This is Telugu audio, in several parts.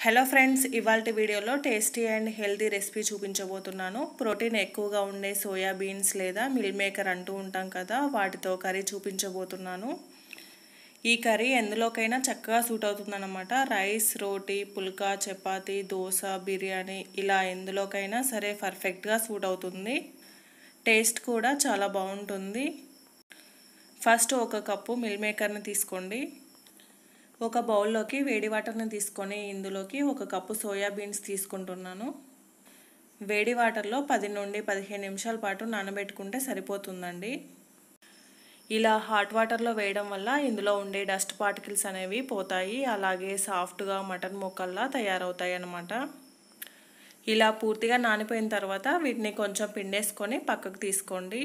హలో ఫ్రెండ్స్, ఇవాల్టి వీడియోలో టేస్టీ అండ్ హెల్తీ రెసిపీ చూపించబోతున్నాను. ప్రోటీన్ ఎక్కువగా ఉండే సోయా బీన్స్ లేదా మిల్ మేకర్ అంటూ ఉంటాం కదా, వాటితో కర్రీ చూపించబోతున్నాను. ఈ కర్రీ ఎందులోకైనా చక్కగా సూట్ అవుతుందన్నమాట. రైస్, రోటీ, పుల్కా, చపాతీ, దోశ, బిర్యానీ ఇలా ఎందులోకైనా సరే పర్ఫెక్ట్గా సూట్ అవుతుంది. టేస్ట్ కూడా చాలా బాగుంటుంది. ఫస్ట్ ఒక కప్పు మిల్ మేకర్ని తీసుకోండి. ఒక బౌల్లోకి వేడి వాటర్ని తీసుకొని ఇందులోకి ఒక కప్పు సోయా బీన్స్ తీసుకుంటున్నాను. వేడి వాటర్లో 10 నుండి 15 నిమిషాల పాటు నానబెట్టుకుంటే సరిపోతుందండి. ఇలా హాట్ వాటర్లో వేయడం వల్ల ఇందులో ఉండే డస్ట్ పార్టికల్స్ అనేవి పోతాయి, అలాగే సాఫ్ట్గా మటన్ ముక్కల్లా తయారవుతాయి అన్నమాట. ఇలా పూర్తిగా నానిపోయిన తర్వాత వీటిని కొంచెం పిండేసుకొని పక్కకు తీసుకోండి.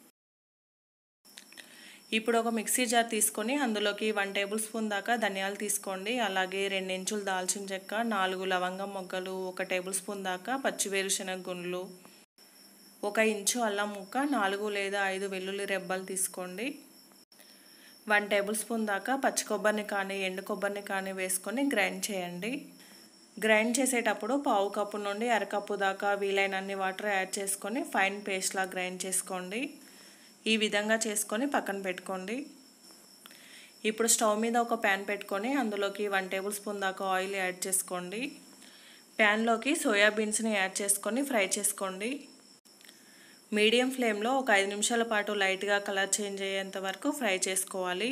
ఇప్పుడు ఒక మిక్సీ జార్ తీసుకొని అందులోకి 1 టేబుల్ స్పూన్ దాకా ధనియాలు తీసుకోండి. అలాగే 2 ఇంచులు దాల్చిన చెక్క, 4 లవంగం మొగ్గలు, 1 టేబుల్ స్పూన్ దాకా పచ్చి వేరుశనగ గుండ్లు, 1 ఇంచు అల్లం ముక్క, 4 లేదా 5 వెల్లుల్లి రెబ్బలు తీసుకోండి. 1 టేబుల్ స్పూన్ దాకా పచ్చి కొబ్బరిని కానీ ఎండు కొబ్బరిని కానీ వేసుకొని గ్రైండ్ చేయండి. గ్రైండ్ చేసేటప్పుడు పావు కప్పు నుండి అరకప్పు దాకా వీలైనన్ని వాటర్ యాడ్ చేసుకొని ఫైన్ పేస్ట్లా గ్రైండ్ చేసుకోండి. ఈ విధంగా చేసుకొని పక్కన పెట్టుకోండి. ఇప్పుడు స్టవ్ మీద ఒక ప్యాన్ పెట్టుకొని అందులోకి 1 టేబుల్ స్పూన్ దాకా ఆయిల్ యాడ్ చేసుకోండి. ప్యాన్లోకి సోయా బీన్స్ని యాడ్ చేసుకొని ఫ్రై చేసుకోండి. మీడియం ఫ్లేమ్లో ఒక 5 నిమిషాల పాటు లైట్గా కలర్ చేంజ్ అయ్యేంత వరకు ఫ్రై చేసుకోవాలి.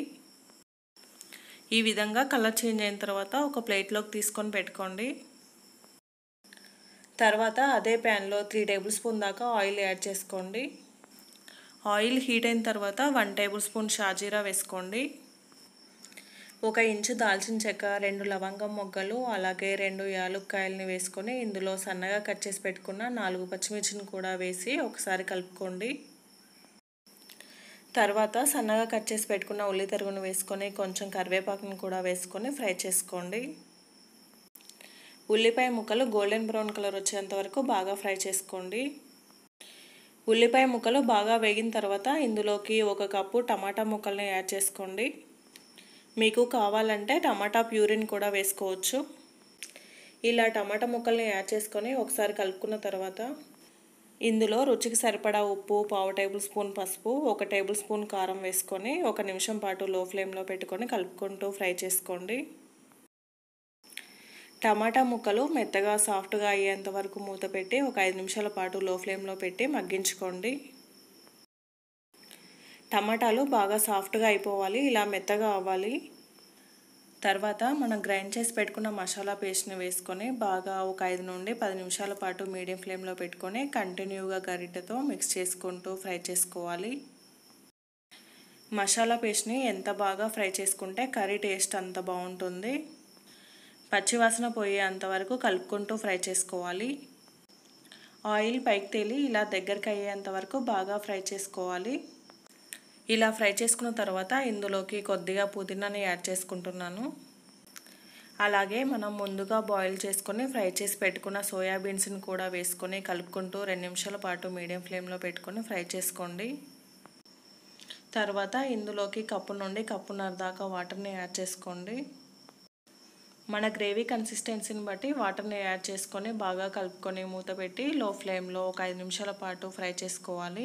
ఈ విధంగా కలర్ చేంజ్ అయిన తర్వాత ఒక ప్లేట్లోకి తీసుకొని పెట్టుకోండి. తర్వాత అదే ప్యాన్లో 3 టేబుల్ స్పూన్ దాకా ఆయిల్ యాడ్ చేసుకోండి. ఆయిల్ హీట్ అయిన తర్వాత 1 టేబుల్ స్పూన్ షాజీరా వేసుకోండి. 1 ఇంచు దాల్చిన చెక్క, 2 లవంగం మొగ్గలు, అలాగే 2 యాలుక్కాయలని వేసుకొని ఇందులో సన్నగా కట్ చేసి పెట్టుకున్న 4 పచ్చిమిర్చిని కూడా వేసి ఒకసారి కలుపుకోండి. తర్వాత సన్నగా కట్ చేసి పెట్టుకున్న ఉల్లి తరుగును వేసుకొని కొంచెం కరివేపాకును కూడా వేసుకొని ఫ్రై చేసుకోండి. ఉల్లిపాయ ముక్కలు గోల్డెన్ బ్రౌన్ కలర్ వచ్చేంత వరకు బాగా ఫ్రై చేసుకోండి. ఉల్లిపాయ ముక్కలు బాగా వేగిన తర్వాత ఇందులోకి 1 కప్పు టమాటా ముక్కల్ని యాడ్ చేసుకోండి. మీకు కావాలంటే టమాటా ప్యూరిని కూడా వేసుకోవచ్చు. ఇలా టమాటా ముక్కల్ని యాడ్ చేసుకొని ఒకసారి కలుపుకున్న తర్వాత ఇందులో రుచికి సరిపడా ఉప్పు, పావు టేబుల్ స్పూన్ పసుపు, 1 టేబుల్ స్పూన్ కారం వేసుకొని 1 నిమిషం పాటు లో ఫ్లేమ్లో పెట్టుకొని కలుపుకుంటూ ఫ్రై చేసుకోండి. టమాటా ముక్కలు మెత్తగా సాఫ్ట్గా అయ్యేంత వరకు మూత పెట్టి ఒక 5 నిమిషాల పాటు లో ఫ్లేమ్లో పెట్టి మగ్గించుకోండి. టమాటాలు బాగా సాఫ్ట్గా అయిపోవాలి, ఇలా మెత్తగా అవ్వాలి. తర్వాత మనం గ్రైండ్ చేసి పెట్టుకున్న మసాలా పేస్ట్ని వేసుకొని బాగా ఒక 5 నుండి 10 నిమిషాల పాటు మీడియం ఫ్లేమ్లో పెట్టుకొని కంటిన్యూగా గరిటెతో మిక్స్ చేసుకుంటూ ఫ్రై చేసుకోవాలి. మసాలా పేస్ట్ని ఎంత బాగా ఫ్రై చేసుకుంటే కర్రీ టేస్ట్ అంత బాగుంటుంది. పచ్చివాసన పోయేంత వరకు కలుపుకుంటూ ఫ్రై చేసుకోవాలి. ఆయిల్ పైకి తేలి ఇలా దగ్గరికి అయ్యేంత వరకు బాగా ఫ్రై చేసుకోవాలి. ఇలా ఫ్రై చేసుకున్న తర్వాత ఇందులోకి కొద్దిగా పుదీనాని యాడ్ చేసుకుంటున్నాను. అలాగే మనం ముందుగా బాయిల్ చేసుకొని ఫ్రై చేసి పెట్టుకున్న సోయా బీన్స్ని కూడా వేసుకొని కలుపుకుంటూ 2 నిమిషాల పాటు మీడియం ఫ్లేమ్లో పెట్టుకొని ఫ్రై చేసుకోండి. తర్వాత ఇందులోకి కప్పు నుండి కప్పున్నర దాకా వాటర్ని యాడ్ చేసుకోండి. మన గ్రేవీ కన్సిస్టెన్సీని బట్టి వాటర్ని యాడ్ చేసుకొని బాగా కలుపుకొని మూత పెట్టి లో ఫ్లేమ్లో ఒక 5 నిమిషాల పాటు ఫ్రై చేసుకోవాలి.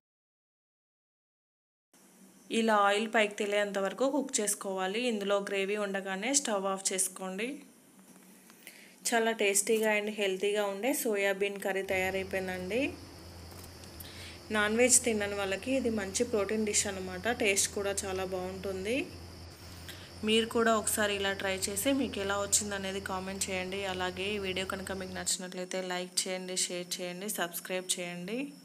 ఇలా ఆయిల్ పైకి తేలేంత వరకు కుక్ చేసుకోవాలి. ఇందులో గ్రేవీ ఉండగానే స్టవ్ ఆఫ్ చేసుకోండి. చాలా టేస్టీగా అండ్ హెల్తీగా ఉండే సోయాబీన్ కర్రీ తయారైపోయిందండి. నాన్ వెజ్ తినని వాళ్ళకి ఇది మంచి ప్రోటీన్ డిష్ అన్నమాట. టేస్ట్ కూడా చాలా బాగుంటుంది. మీరు కూడా ఒకసారి ఇలా ట్రై చేసి మీకు ఎలా వచ్చిందనేది కామెంట్ చేయండి. అలాగే ఈ వీడియో కనుక మీకు నచ్చినట్లయితే లైక్ చేయండి, షేర్ చేయండి, సబ్స్క్రైబ్ చేయండి.